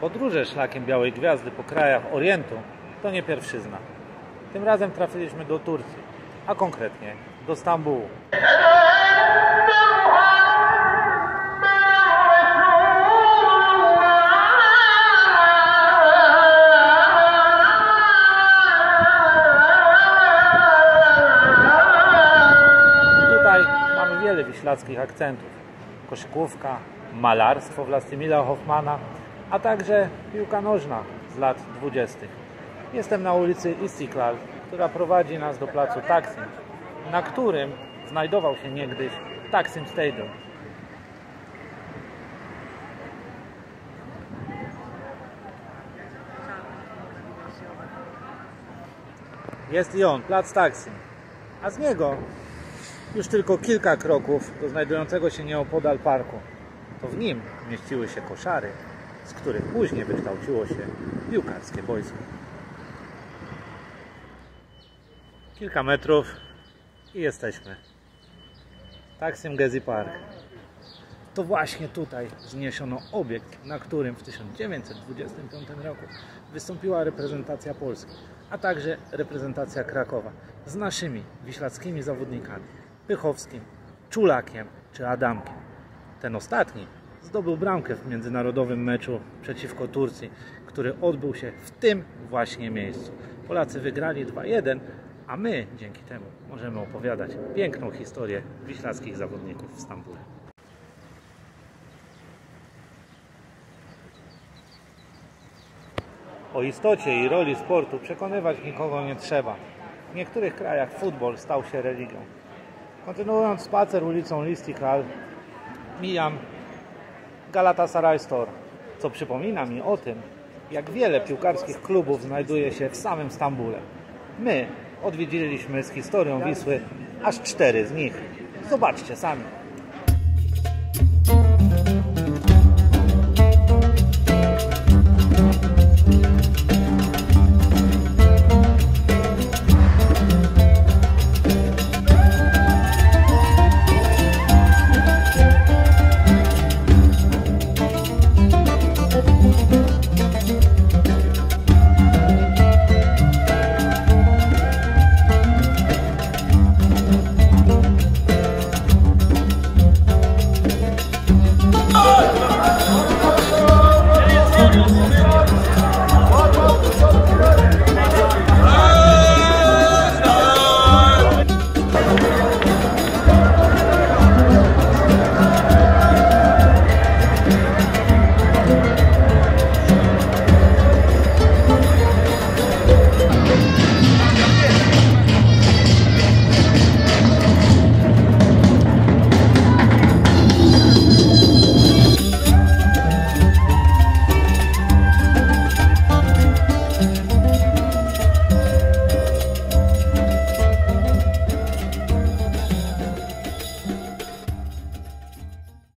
Podróże szlakiem Białej Gwiazdy po krajach Orientu to nie pierwszyzna. Tym razem trafiliśmy do Turcji, a konkretnie do Stambułu. Tutaj mamy wiele wiślackich akcentów. Koszykówka, malarstwo Vlastimila Hoffmana, a także piłka nożna z lat 20. Jestem na ulicy Istiklal, która prowadzi nas do placu Taksim, na którym znajdował się niegdyś Taksim Stadium. Jest i on, plac Taksim, a z niego już tylko kilka kroków do znajdującego się nieopodal parku. To w nim mieściły się koszary, z których później wykształciło się piłkarskie boisko. Kilka metrów i jesteśmy. Taksim Gezi Park. To właśnie tutaj wzniesiono obiekt, na którym w 1925 roku wystąpiła reprezentacja Polski, a także reprezentacja Krakowa z naszymi wiślackimi zawodnikami Pychowskim, Czulakiem czy Adamkiem. Ten ostatni zdobył bramkę w międzynarodowym meczu przeciwko Turcji, który odbył się w tym właśnie miejscu. Polacy wygrali 2-1, a my dzięki temu możemy opowiadać piękną historię wiślackich zawodników w Stambule. O istocie i roli sportu przekonywać nikogo nie trzeba. W niektórych krajach futbol stał się religią. Kontynuując spacer ulicą Istiklal, mijam Galatasaray Store, co przypomina mi o tym, jak wiele piłkarskich klubów znajduje się w samym Stambule. My odwiedziliśmy z historią Wisły aż 4 z nich. Zobaczcie sami.